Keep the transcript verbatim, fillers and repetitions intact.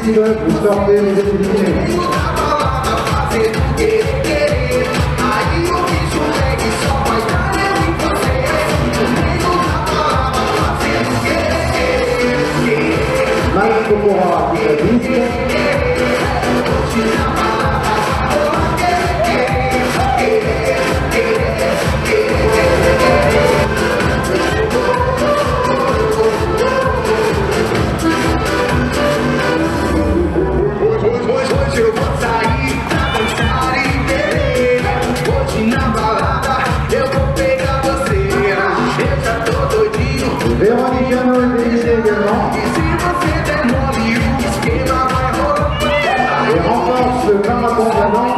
multidão, vous sortez, vous êtes éliminés. Marco Porra, guitarrista. Véronique Jeannot est éliminée également. Et renforce le marathon d'avant.